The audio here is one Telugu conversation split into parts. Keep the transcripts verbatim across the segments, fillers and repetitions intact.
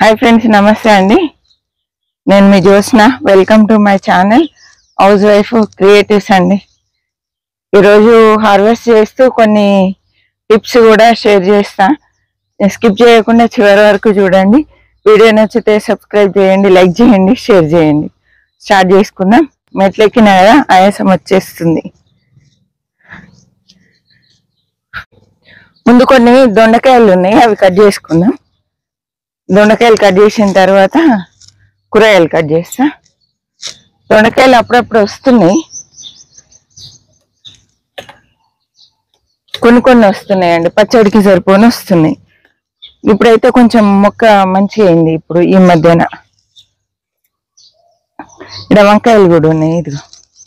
हाय फ्रेंड्स नमस्ते अंडी నేను మీ Josna welcome to my channel housewife creatives అండి। ఈ రోజు హార్వెస్ట్ చేస్తూ కొన్ని టిప్స్ కూడా షేర్ చేస్తా, స్కిప్ చేయకుండా చివరి వరకు చూడండి। వీడియో నచ్చితే సబ్స్క్రైబ్ చేయండి, లైక్ చేయండి, షేర్ చేయండి। స్టార్ట్ చేసుకుందాం। మెట్లెక్కిన కదా ఆయాసం వచ్చేస్తుంది। ముందు కొన్ని దొండకాయలు ఉన్నాయి, అవి కట్ చేసుకుందాం। దొండకాయలు కట్ చేసిన తర్వాత కూరగాయలు కట్ చేస్తా। దొండకాయలు అప్పుడప్పుడు వస్తున్నాయి, కొన్ని కొన్ని వస్తున్నాయండి, పచ్చడికి సరిపోని వస్తున్నాయి। ఇప్పుడైతే కొంచెం మొక్క మంచిగా అయింది ఇప్పుడు ఈ మధ్యన। ఇక్కడ వంకాయలు కూడా ఉన్నాయి, ఇదిగో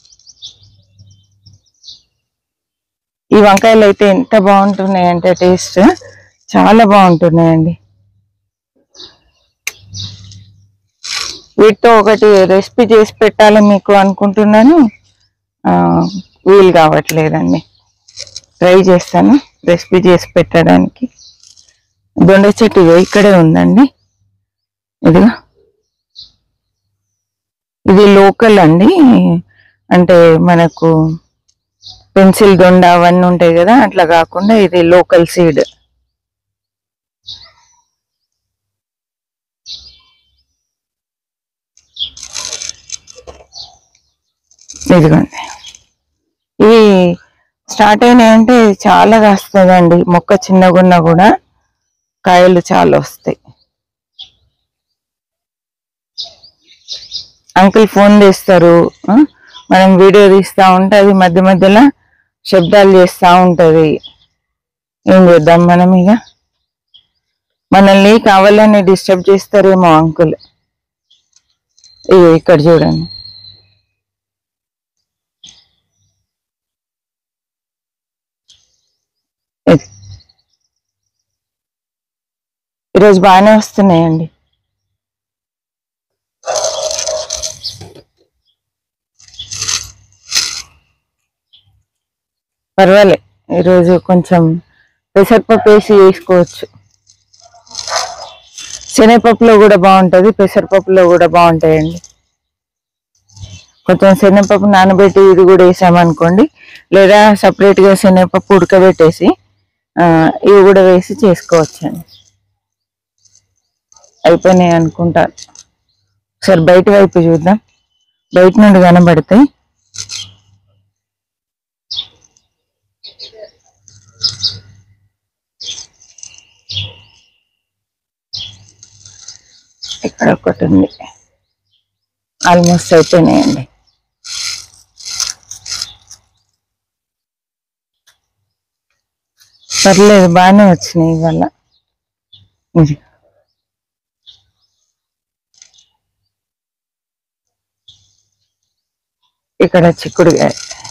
ఈ వంకాయలు అయితే ఎంత బాగుంటున్నాయి అంటే టేస్ట్ చాలా బాగుంటున్నాయండి। వీటితో ఒకటి రెసిపీ చేసి పెట్టాలి మీకు అనుకుంటున్నాను, వీలు కావట్లేదండి। ట్రై చేస్తాను రెసిపీ చేసి పెట్టడానికి। దొండ చెట్టు ఇక్కడే ఉందండి, ఇదిగా ఇది లోకల్ అండి, అంటే మనకు పెన్సిల్ దొండ అవన్నీ ఉంటాయి కదా, అట్లా కాకుండా ఇది లోకల్ సీడ్। ఇదిగోండి, ఇవి స్టార్ట్ అయినాయంటే చాలా కాస్తుందండి, మొక్క చిన్నగున్నా కూడా కాయలు చాలా వస్తాయి। అంకుల్ ఫోన్ చేస్తారు, మనం వీడియో తీస్తూ ఉంటే అది మధ్య మధ్యలో శబ్దాలు చేస్తూ ఉంటుంది, ఏం చేద్దాం మనం ఇక, మనల్ని కావాలని డిస్టర్బ్ చేస్తారేమో అంకుల్। ఇవి ఇక్కడ చూడండి, ఈరోజు బాగానే వస్తున్నాయండి। పర్వాలే, ఈరోజు కొంచెం పెసరపప్పు వేసి చేసుకోవచ్చు। శనగపప్పులో కూడా బాగుంటుంది, పెసరపప్పులో కూడా బాగుంటాయండి। కొంచెం శనగపప్పు నానబెట్టి ఇది కూడా వేసామనుకోండి, లేదా సపరేట్గా శనగపప్పు ఉడకబెట్టేసి ఇవి కూడా వేసి చేసుకోవచ్చండి। అయిపోయినాయి అనుకుంటా, ఒకసారి బయట వైపు చూద్దాం, బయట నుండి కనబడతాయి। ఇక్కడ ఒకటి ఉంది, ఆల్మోస్ట్ అయిపోయినాయండి। పర్లేదు బాగానే వచ్చినాయి ఇవాళ। ఇక్కడ చిక్కుడుకాయ,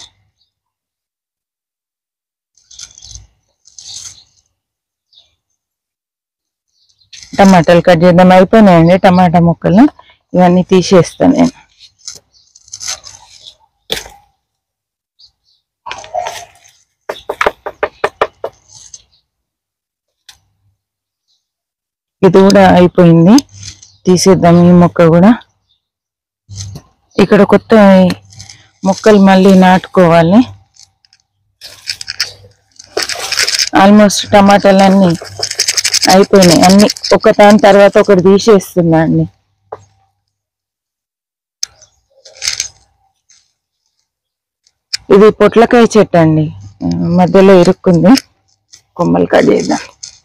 టమాటాలు కట్ చేద్దాం, అయిపోయినాయండి టమాటా ముక్కలు, ఇవన్నీ తీసేస్తాను నేను। ఇది కూడా అయిపోయింది, తీసేద్దాం ఈ మొక్క కూడా। ఇక్కడ కొత్త మొక్కలు మళ్ళీ నాటుకోవాలి। ఆల్మోస్ట్ టమాటాలు అన్నీ అయిపోయినాయి, అన్ని ఒక దాని తర్వాత ఒకటి తీసేస్తున్నా అండి। ఇది పొట్లకాయ చెట్టు అండి, మధ్యలో ఇరుక్కుంది, కొమ్మలు కట్ చేద్దాం।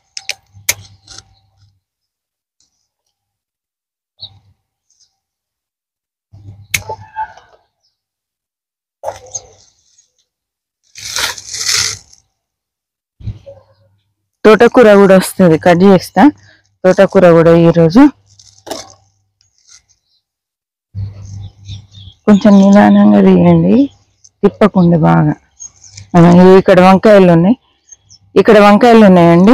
తోటకూర కూడా వస్తుంది, కట్ చేస్తా తోటకూర కూడా ఈరోజు। కొంచెం నిదానంగా తీయండి, తిప్పకుండా బాగా। ఇక్కడ వంకాయలు ఉన్నాయి, ఇక్కడ వంకాయలు ఉన్నాయండి,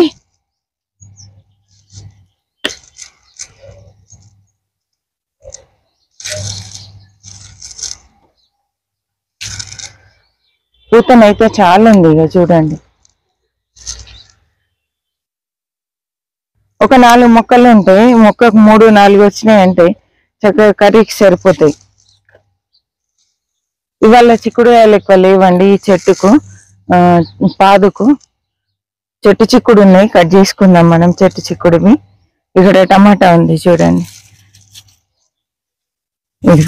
పూతనైతే చాలా ఉంది, ఇక చూడండి। ఒక నాలుగు మొక్కలు ఉంటాయి, మొక్కకు మూడు నాలుగు వచ్చినాయి అంటే చక్కగా కర్రీకి సరిపోతాయి. ఇవాళ చిక్కుడుకాయలు ఎక్కువ లేవండి ఈ చెట్టుకు, ఆ పాదుకు. చెట్టు చిక్కుడు ఉన్నాయి, కట్ చేసుకుందాం మనం చెట్టు చిక్కుడువి. ఇక్కడ టమాటా ఉంది చూడండి, ఇది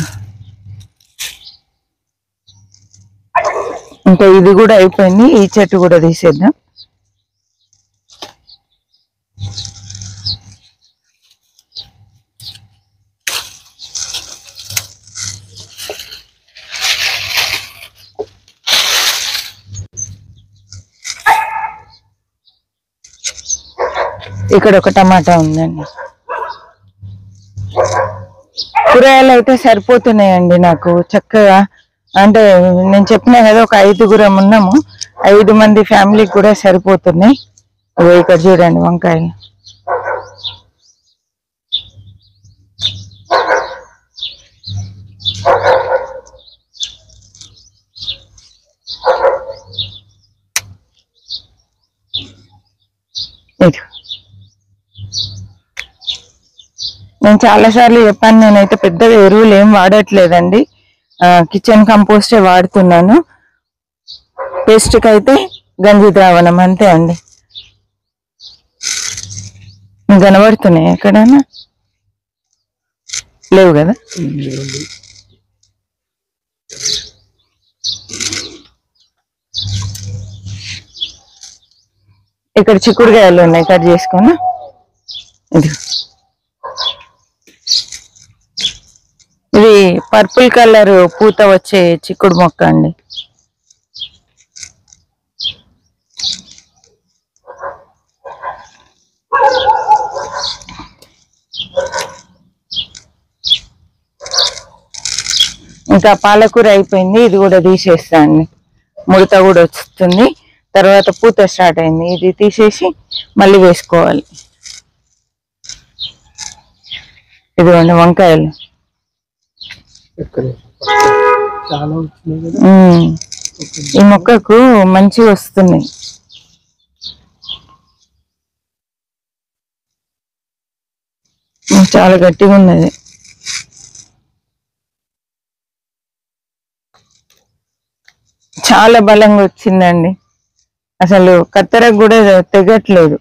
ఇంకా ఇది కూడా అయిపోయింది. ఈ చెట్టు కూడా తీసేద్దాం. ఇక్కడ ఒక టమాటా ఉందండి. కూరగాయలు అయితే సరిపోతున్నాయండి నాకు చక్కగా. అంటే నేను చెప్పినా కదా, ఒక ఐదుగురం ఉన్నాము, ఐదు మంది ఫ్యామిలీకి కూడా సరిపోతున్నాయి. ఇక్కడ చూడండి వంకాయలు. నేను చాలా సార్లు చెప్పాను, నేనైతే పెద్దగా ఎరువులు ఏం వాడట్లేదండి, కిచెన్ కంపోస్టే వాడుతున్నాను. పేస్ట్కి అయితే గంజి ద్రావణం అంతే అండి. కనబడుతున్నాయి ఎక్కడైనా? లేవు కదా. ఇక్కడ చిక్కుడుకాయలు ఉన్నాయి, కట్ చేసుకున్నా. ఇది ఇది పర్పుల్ కలర్ పూత వచ్చే చిక్కుడు మొక్క అండి. ఇంకా పాలకూర అయిపోయింది, ఇది కూడా తీసేస్తా అండి. ముడత కూడా వస్తుంది, తర్వాత పూత స్టార్ట్ అయింది, ఇది తీసేసి మళ్ళీ వేసుకోవాలి. ఇదిగోండి వంకాయలు ఈ మొక్కకు మంచిగా వస్తున్నాయి. చాలా గట్టిగా ఉన్నది. చాలా బలంగా వచ్చిందండి, అసలు కత్తెరకు కూడా తెగట్లేదు.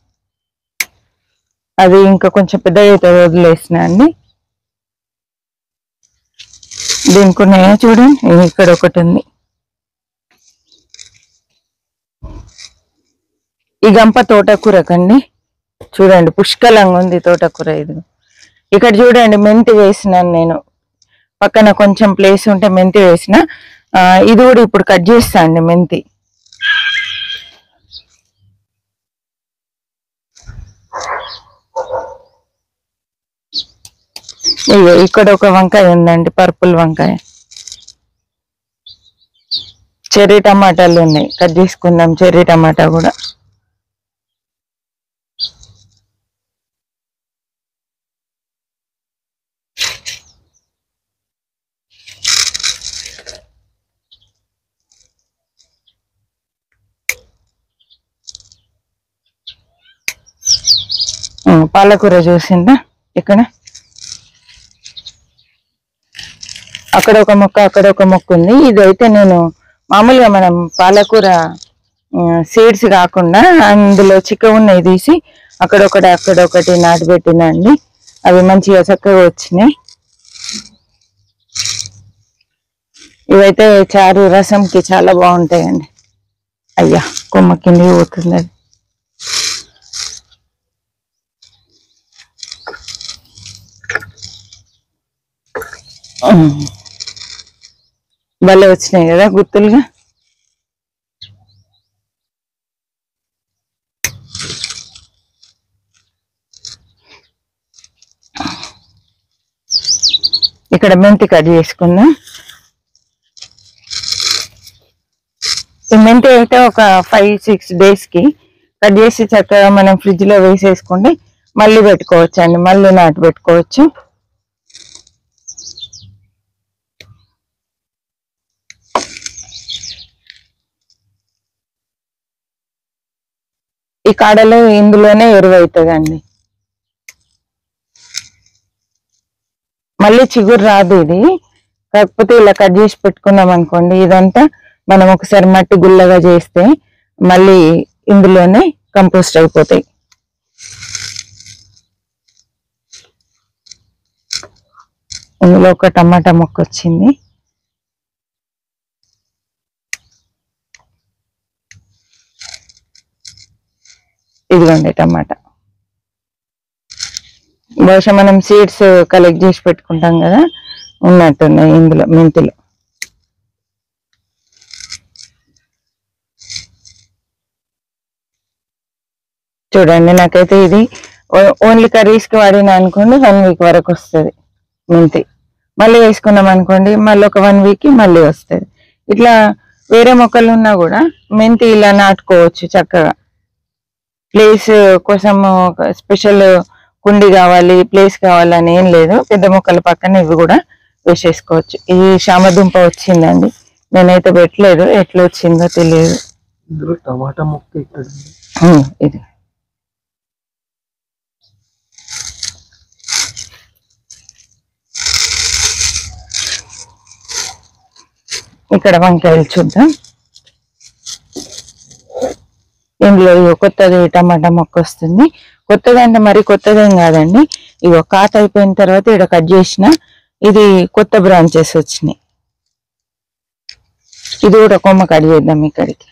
అది ఇంకా కొంచెం పెద్దగా అయితే వదిలేసిన అండి. దీనికి ఉన్నాయా చూడండి, ఇక్కడ ఒకటి ఉంది. ఈ గంప తోటకూరకండి, చూడండి పుష్కలంగా ఉంది తోటకూర. ఇది ఇక్కడ చూడండి మెంతి వేసినాను నేను, పక్కన కొంచెం ప్లేస్ ఉంటే మెంతి వేసిన. ఇది కూడా ఇప్పుడు కట్ చేస్తా అండి మెంతి. ఇగో ఇక్కడ ఒక వంకాయ ఉందండి, పర్పుల్ వంకాయ. చెర్రీ టమాటాలు ఉన్నాయి, కట్ చేసుకుందాం చెర్రీ టమాటా కూడా. పాలకూర చూసిందా ఇక్కడ, అక్కడ ఒక మొక్క అక్కడ ఒక మొక్క ఉంది. ఇదైతే నేను మామూలుగా మనం పాలకూర సీడ్స్ కాకుండా అందులో చిక్క ఉన్నాయి తీసి అక్కడొకటి అక్కడొకటి నాటి పెట్టినండి. అవి మంచిగా చక్కగా వచ్చినాయి. ఇవైతే చారు రసంకి చాలా బాగుంటాయండి. అయ్యా కొమ్మ కింద పోతుంది అది. భలే వచ్చినాయి కదా గుత్తులుగా. ఇక్కడ మెంతి కట్ చేసుకుందాం. ఈ మెంతి అయితే ఒక ఫైవ్ సిక్స్ డేస్ కి కట్ చేసి చక్కగా మనం ఫ్రిడ్జ్ లో వేసేసుకుంటే మళ్ళీ పెట్టుకోవచ్చు అండి, మళ్ళీ నాటు పెట్టుకోవచ్చు. ఈ కాడలు ఇందులోనే ఎరువు అవుతుందండి. మళ్ళీ చిగురు రాదు ఇది. కాకపోతే ఇలా కట్ చేసి పెట్టుకున్నాం అనుకోండి, ఇదంతా మనం ఒకసారి మట్టి గుల్లగా చేస్తే మళ్ళీ ఇందులోనే కంపోస్ట్ అయిపోతాయి. ఇందులో ఒక టమాటా మొక్క వచ్చింది. ఇదిగోండి టమాటా. బహుశా మనం సీడ్స్ కలెక్ట్ చేసి పెట్టుకుంటాం కదా, ఉన్నట్టున్నాయి ఇందులో మెంతులు. చూడండి, నాకైతే ఇది ఓన్లీ కర్రీస్ కి వాడినా అనుకోండి వన్ వీక్ వరకు వస్తుంది మెంతి. మళ్ళీ వేసుకున్నాం అనుకోండి మళ్ళీ ఒక వన్ వీక్ కి మళ్ళీ వస్తుంది. ఇట్లా వేరే మొక్కలు ఉన్నా కూడా మెంతి ఇలా నాటుకోవచ్చు చక్కగా. ప్లేస్ కోసం స్పెషల్ కుండి కావాలి, ప్లేస్ కావాలని ఏం లేదు. పెద్ద మొక్కల పక్కన ఇవి కూడా వేసేసుకోవచ్చు. ఈ శామదుంప వచ్చిందండి, నేనైతే పెట్టలేదు, ఎట్లా వచ్చిందో తెలియదు. టమాటా మొక్క ఇది ఇక్కడ వంకాయలు చూద్దాం. ఇందులో కొత్తది టమాటా మొక్క వస్తుంది. కొత్తది అంటే మరి కొత్తదేం కాదండి. ఇగో కాత అయిపోయిన తర్వాత ఇక్కడ కట్ చేసిన ఇది కొత్త బ్రాంచెస్ వచ్చినాయి. ఇది కూడా కొమ్మ కట్ చేద్దాం. ఇక్కడికి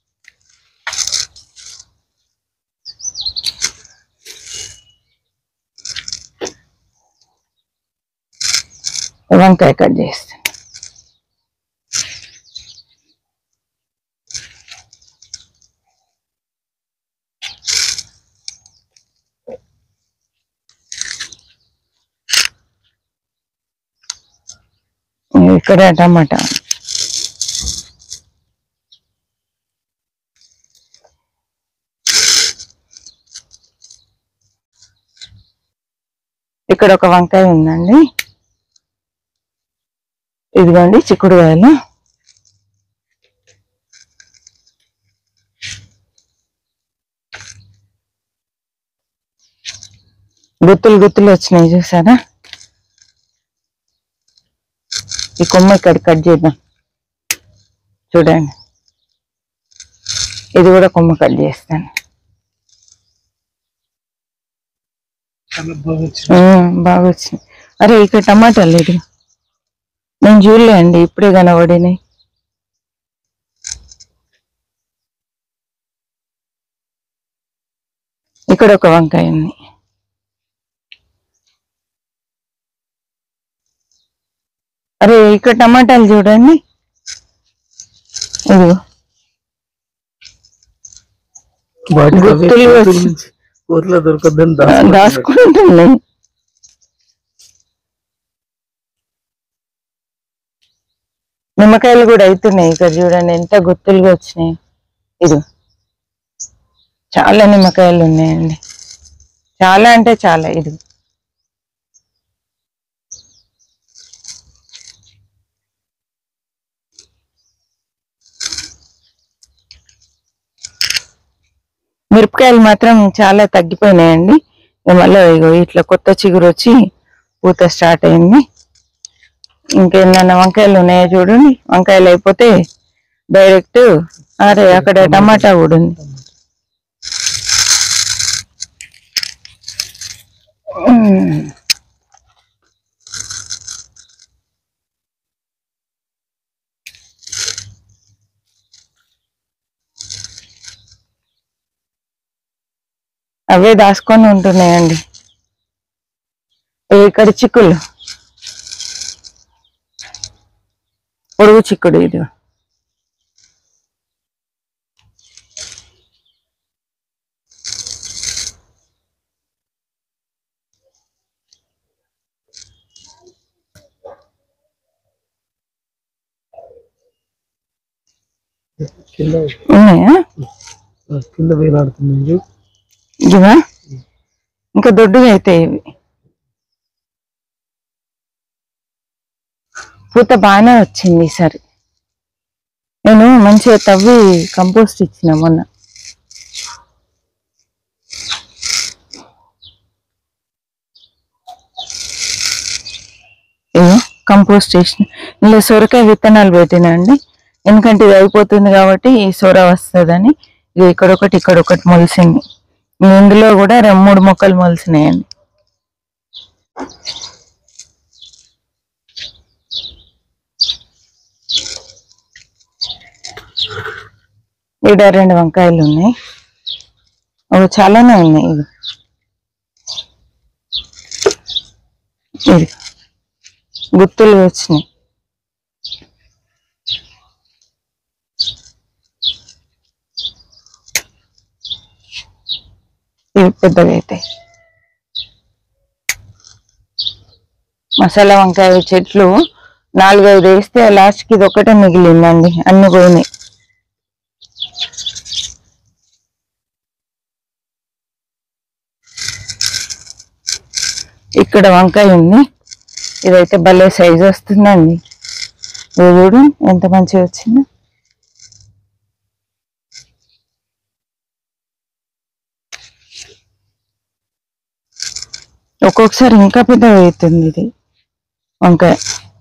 వంకాయ కట్ చేస్తాను. ఇక్కడ టమాటా, ఇక్కడ ఒక వంకాయ ఉందండి. ఇదిగోండి చిక్కుడుకాయలు. గుత్తులు గుత్తులు వచ్చినాయి చూసారా. ఈ కొమ్మ ఇక్కడ కట్ చేద్దాం. చూడండి, ఇది కూడా కొమ్మ కట్ చేస్తాను. బాగా వచ్చినాయి. అరే ఇక్కడ టమాటాలు ఇది నేను చూడలే అండి, ఇప్పుడే కనబడినాయి. ఇక్కడ ఒక వంకాయ ఉంది. అరే ఇక్కడ టమాటాలు చూడండి. ఇదిగో ఊర్లో దొరకద్దని దాచుకుంటున్నాయి. నిమ్మకాయలు కూడా అవుతున్నాయి. ఇక్కడ చూడండి ఎంత గుత్తులుగా వచ్చినాయి. ఇది చాలా నిమ్మకాయలు ఉన్నాయండి, చాలా అంటే చాలా. ఇది మిరపకాయలు మాత్రం చాలా తగ్గిపోయినాయండి. మళ్ళీ ఇగో ఇట్లా కొత్త చిగురు వచ్చి పూత స్టార్ట్ అయింది. ఇంకేమన్నా వంకాయలు ఉన్నాయో చూడండి. వంకాయలు అయిపోతే డైరెక్ట్ అరే అక్కడ టమాటా కూడా ఉంది. అవే దాచుకొని ఉంటున్నాయండి. ఇక్కడ చిక్కులు, పొడుగు చిక్కుడు. ఇది ఉన్నాయా కింద వేలాడుతుంది. ఇవా ఇంకా దొడ్డుగా అయితే ఇవి పూత బాగానే వచ్చింది ఈసారి. నేను మంచిగా తవ్వి కంపోస్ట్ ఇచ్చిన మొన్న. కంపోస్ట్ చేసిన. ఇలా సొరకాయ విత్తనాలు పెట్టినా అండి, ఎందుకంటే ఇది అయిపోతుంది కాబట్టి ఈ సొర వస్తుందని. ఇది ఇక్కడొకటి ఇక్కడొకటి మొలిసింది. ఇందులో కూడా రెండు మూడు మొక్కలు మొలిసినాయండి. ఈడ రెండు వంకాయలు ఉన్నాయి, అవి చాలానే ఉన్నాయి. ఇది ఇది గుత్తులు వచ్చినాయి. ఇవి పెద్దగా అవుతాయి. మసాలా వంకాయ చెట్లు నాలుగైదు వేస్తే లాస్ట్కి ఇది ఒకటే మిగిలిందండి, అన్ని పోయినాయి. ఇక్కడ వంకాయ ఉంది, ఇదైతే భలే సైజు వస్తుందండి. ఇది చూడు ఎంత మంచిగా వచ్చింది. ఒక్కొక్కసారి ఇంకా పెద్దగా అవుతుంది ఇది వంకాయ.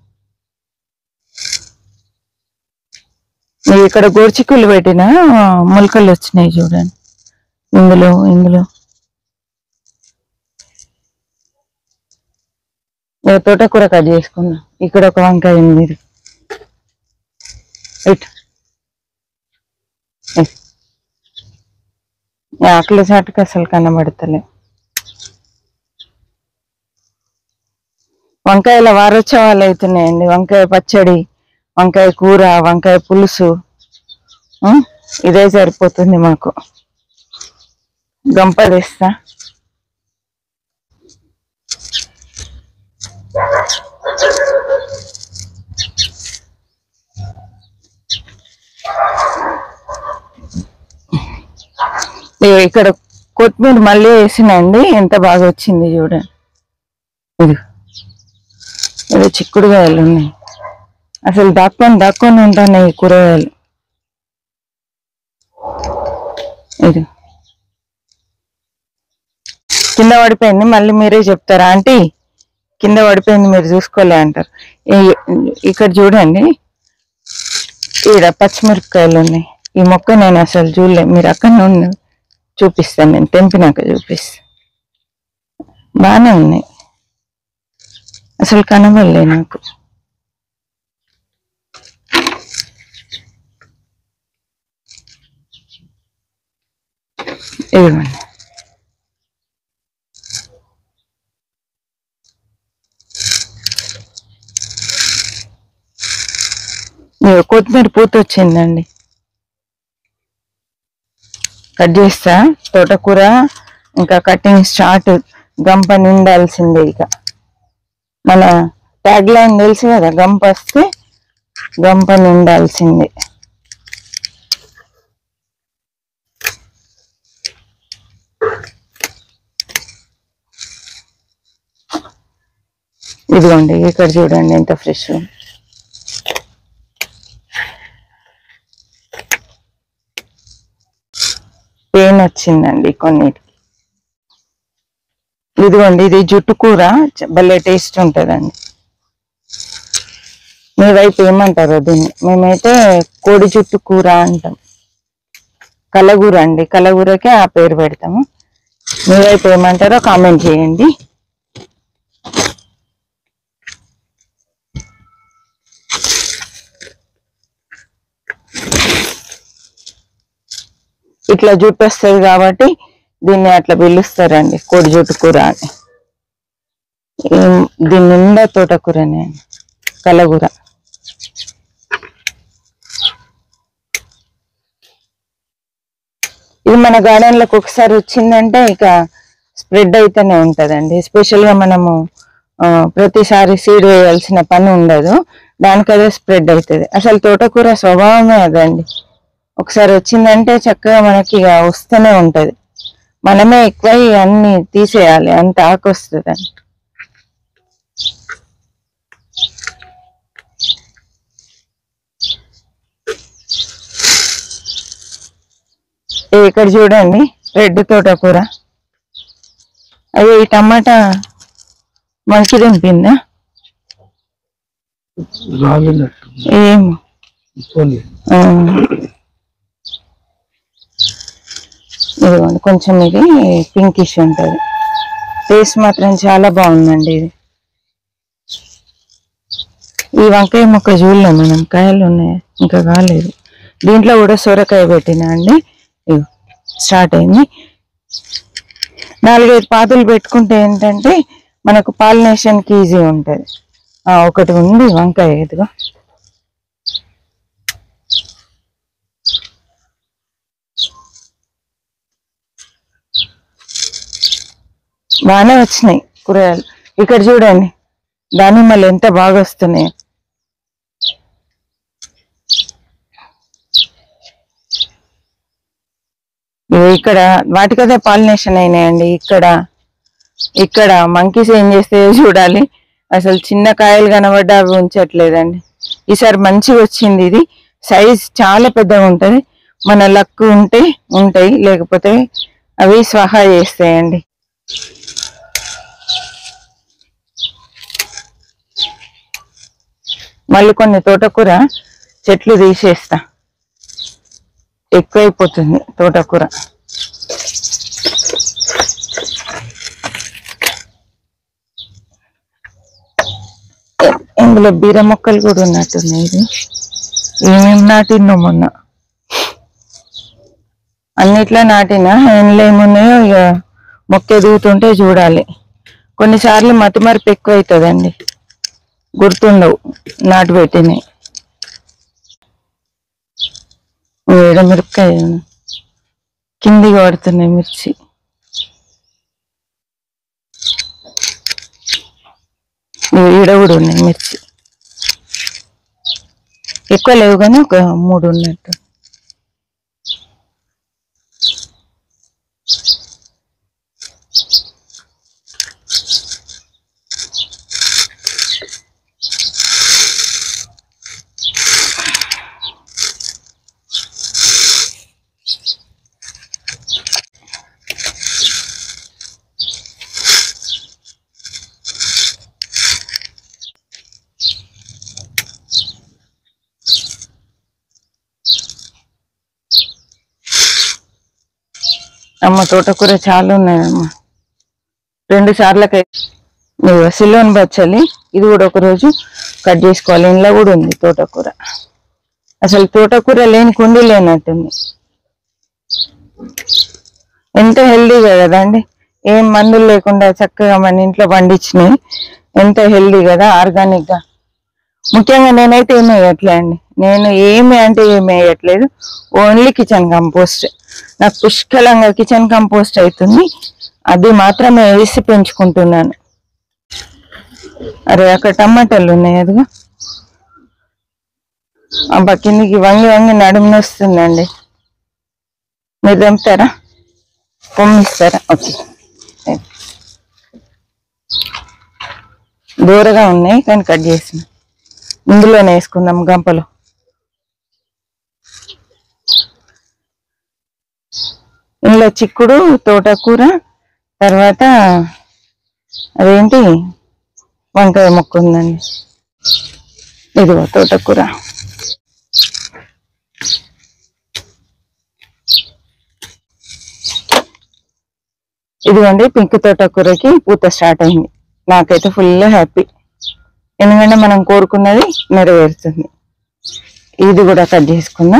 ఇక్కడ గోర్చిక్కులు పెట్టిన మొలకలు వచ్చినాయి చూడండి, ఇందులో ఇందులో తోటకూర కట్ చేసుకున్నా. ఇక్కడ ఒక వంకాయ ఉంది, ఇటు ఆకుల చాటుకు అసలు కనబడతలే. వంకాయల వారోత్సవాలు అవుతున్నాయండి. వంకాయ పచ్చడి, వంకాయ కూర, వంకాయ పులుసు, ఇదే సరిపోతుంది మాకు. గంప తెస్తా. ఇక్కడ కొత్తిమీర మళ్ళీ వేసినండి, ఎంత బాగా వచ్చింది చూడండి. ఇది ఇది చిక్కుడుకాయలు ఉన్నాయి, అసలు దాక్కొని దాక్కొని ఉంటున్నాయి కూరగాయలు. ఇది కింద పడిపోయింది, మళ్ళీ మీరే చెప్తారా ఆంటీ కింద పడిపోయింది మీరు చూసుకోలే అంటారు. ఇక్కడ చూడండి, ఈడ పచ్చిమిరపకాయలు ఉన్నాయి. ఈ మొక్క నేను అసలు చూడలే, మీరు అక్కడ నుండి చూపిస్తాను, నేను తెంపినాక చూపిస్తాను. బాగానే ఉన్నాయి, అసలు కనబడలే నాకు. ఇదిగోండి, కొత్తిమీర పూత వచ్చిందండి, కట్ చేస్తా. తోటకూర ఇంకా కటింగ్ స్టార్ట్. గంప నిండాల్సిందే. ఇక మన ట్యాగ్ లైన్ తెలుసు కదా, గంప వస్తే గంప నిండాల్సిందే. ఇదిగోండి, ఇక్కడ చూడండి ఎంత ఫ్రెష్. పెయిన్ వచ్చిందండి కొన్నిటికి. ఇదిగోండి, ఇది జుట్టు కూర, భలే టేస్ట్ ఉంటుందండి. మీ వైపు ఏమంటారో దీన్ని? మేమైతే కోడి జుట్టు కూర అంటాం. కలగూర అండి, కలగూరకే ఆ పేరు పెడతాము. మీ వైపు ఏమంటారో కామెంట్ చేయండి. ఇట్లా జుట్టు వస్తుంది కాబట్టి దీన్ని అట్లా పిలుస్తారండి, కోడి జుట్టు కూర అని. దీని నిండా తోటకూరనే, కలగూర. ఇది మన గార్డెన్ లకు ఒకసారి వచ్చిందంటే ఇక స్ప్రెడ్ అయితేనే ఉంటదండి. ఎస్పెషల్ గా మనము ప్రతిసారి సీడ్ వేయాల్సిన పని ఉండదు, దానికి అదే స్ప్రెడ్ అవుతుంది. అసలు తోటకూర స్వభావమే అదండి, ఒకసారి వచ్చిందంటే చక్కగా మనకి ఇక వస్తూనే ఉంటది. మనమే ఎక్కువ అన్ని తీసేయాలి, అంత ఆకు వస్తుందండి. ఇక్కడ చూడండి రెడ్ తోటకూర. అయ్యో, ఈ టమాటా మనకి తెంపిందా? రాలినట్టు ఏమో పోనీ. ఆ, ఇదిగోండి కొంచెం ఇది పింకిష్ ఉంటుంది. టేస్ట్ మాత్రం చాలా బాగుందండి ఇది. ఈ వంకాయ మొక్క చూడలే మనం, కాయలు ఉన్నాయి ఇంకా కాలేదు. దీంట్లో కూడా సొరకాయ పెట్టినా అండి, ఇగో స్టార్ట్ అయింది. నాలుగైదు పాతులు పెట్టుకుంటే ఏంటంటే మనకు పాలినేషన్కి ఈజీ ఉంటుంది. ఒకటి ఉంది వంకాయ, ఇదిగో బాగానే వచ్చినాయి కూరగాయలు. ఇక్కడ చూడండి దానిమ్మలు ఎంత బాగా వస్తున్నాయి. ఇక్కడ వాటికదే పాలినేషన్ అయినాయండి. ఇక్కడ ఇక్కడ మంకీస్ ఏం చేస్తాయో చూడాలి. అసలు చిన్న కాయలు కనబడ్డా అవి ఉంచట్లేదండి. ఈసారి మంచిగా వచ్చింది. ఇది సైజ్ చాలా పెద్దగా ఉంటుంది. మన లక్ ఉంటే ఉంటాయి, లేకపోతే అవి స్వహా చేస్తాయండి. మళ్ళీ కొన్ని తోటకూర చెట్లు తీసేస్తా, ఎక్కువైపోతుంది తోటకూర. ఇందులో బీర మొక్కలు కూడా ఉన్నట్టున్నాయి. ఇది ఏమేమి నాటినో మొన్న అన్నిట్లో నాటినా, ఇందులో ఏమున్నాయో ఇక మొక్క ఎదుగుతుంటే చూడాలి. కొన్నిసార్లు మతిమరుపు ఎక్కువ అవుతుందండి, గుర్తుండవు నాటు పెట్టినాయి. వేడ మిరపకాయ కిందికి పడుతున్నాయి మిర్చి. ఈడ కూడా ఉన్నాయి మిర్చి, ఎక్కువ లేవు కానీ ఒక మూడు ఉన్నట్టు. అమ్మ తోటకూర చాలా ఉన్నాయమ్మ, రెండు సార్లకై సిలోన్ బచ్చలి. ఇది కూడా ఒక రోజు కట్ చేసుకోవాలి. ఇంట్లో కూడా ఉంది తోటకూర. అసలు తోటకూర లేని కుండీ లేనట్టుంది. ఎంత హెల్దీగా కదా అండి, ఏం మందులు లేకుండా చక్కగా మన ఇంట్లో పండించినాయి. ఎంత హెల్దీ కదా, ఆర్గానిక్ గా. ముఖ్యంగా నేనైతే ఏమి వేయట్లే అండి, నేను ఏమి అంటే ఏమి వేయట్లేదు, ఓన్లీ కిచెన్ కంపోస్ట్. నాకు పుష్కలంగా కిచెన్ కంపోస్ట్ అవుతుంది, అది మాత్రమే వేసి పెంచుకుంటున్నాను. అరే అక్కడ టమాటాలు ఉన్నాయి, అదిగా అబ్బా కిందికి వంగి వంగి నడుముని వస్తుందండి. మీరు తెంపుతారా, పొమ్మిస్తారా? ఓకే, దూరగా ఉన్నాయి కానీ కట్ చేసిన. ఇందులోనే వేసుకుందాం గంపలో. ఇందులో చిక్కుడు, తోటకూర, తర్వాత అదేంటి వంకాయ మొక్క ఉందండి. ఇదిగో తోటకూర. ఇదిగోండి పింక్ తోటకూరకి పూత స్టార్ట్ అయింది. నాకైతే ఫుల్ హ్యాపీ, ఎందుకంటే మనం కోరుకున్నది నెరవేరుతుంది. ఇది కూడా కట్ చేసుకుందాం.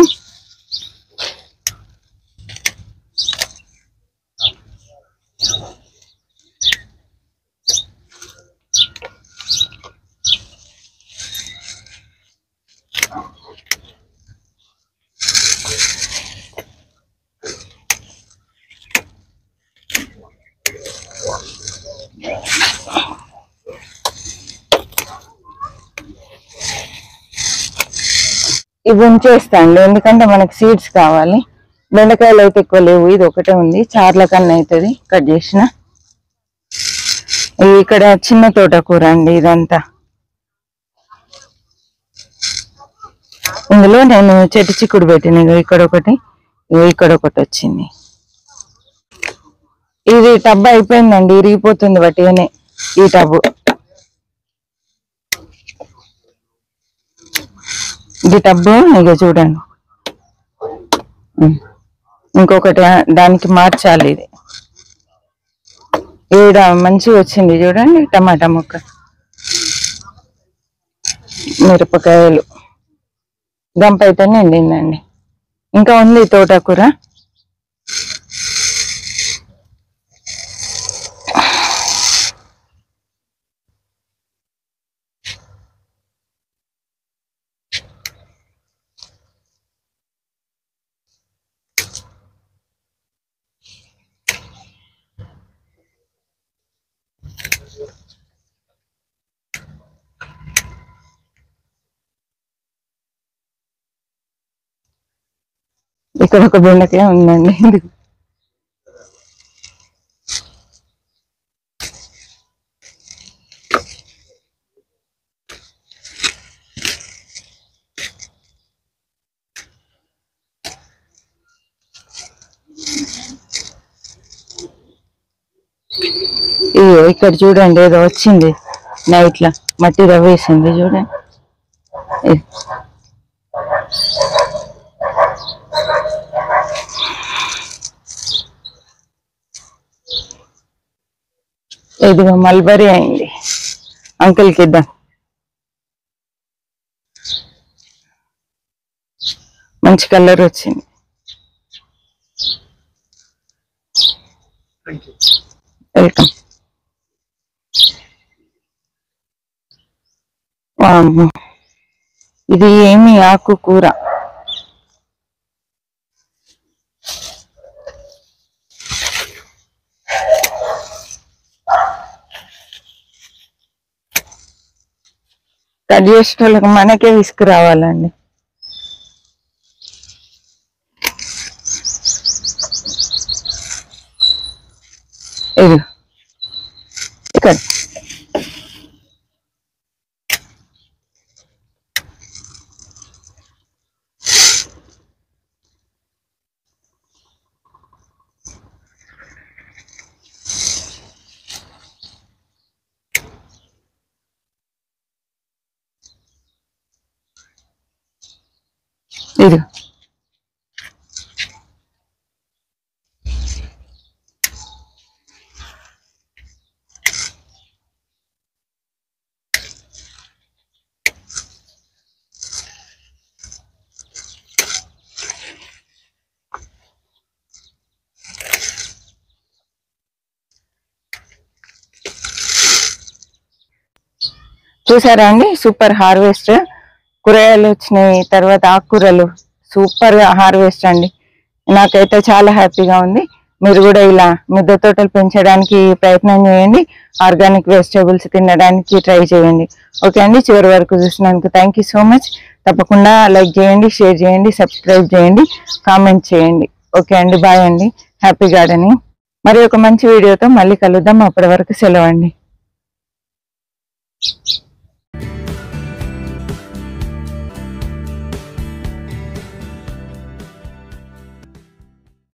ఇవి ఉంచేస్తాండి, ఎందుకంటే మనకి సీడ్స్ కావాలి. బెండకాయలు అయితే ఎక్కువ లేవు, ఇది ఒకటే ఉంది, చార్ల కన్నా అవుతుంది. కట్ చేసిన. ఇక్కడ చిన్న తోటకూర అండి ఇదంతా. ఇందులో నేను చెట్టు చిక్కుడు పెట్టిన, ఇక్కడ ఒకటి, ఇక్కడ ఒకటి వచ్చింది. ఇది టబ్ అయిపోయిందండి, ఇరిగిపోతుంది వట్టిగానే ఈ టబ్బు. ఇది టబ్బు ఇక చూడండి. ఇంకొకటి దానికి మార్చాలి. ఇది ఈడ మంచిగా వచ్చింది చూడండి. టమాటా ముక్క, మిరపకాయలు, గంప అయితే నిండిందండి. ఇంకా ఉంది తోటకూర. ఇక్కడ ఒక బెండకాయ ఉందండి. ఇక్కడ చూడండి ఏదో వచ్చింది నైట్ లా, మట్టి రవ్వేసింది చూడండి. ఇదిగో మల్బరీ అయింది. అంకుల్కి ఇద్దాం. మంచి కలర్ వచ్చింది. వెల్కమ్. ఇది ఏమి ఆకు కూర. కట్ చేసేటోళ్ళకి మనకే విసుకు రావాలండి. ఇది ఇక్కడ ఇది చూసారా అండి, సూపర్ హార్వెస్ట్. కూరగాయలు వచ్చినాయి, తర్వాత ఆకుకూరలు సూపర్ హార్వెస్ట్ అండి. నాకైతే చాలా హ్యాపీగా ఉంది. మీరు కూడా ఇలా మిద్దె తోటలు పెంచడానికి ప్రయత్నం చేయండి. ఆర్గానిక్ వెజిటేబుల్స్ తినడానికి ట్రై చేయండి. ఓకే అండి, చివరి వరకు చూసినందుకు థ్యాంక్ యూ సో మచ్. తప్పకుండా లైక్ చేయండి, షేర్ చేయండి, సబ్స్క్రైబ్ చేయండి, కామెంట్ చేయండి. ఓకే అండి, బాయ్ అండి. Happy gardening. మరి ఒక మంచి వీడియోతో మళ్ళీ కలుద్దాం. అప్పటి వరకు సెలవు అండి.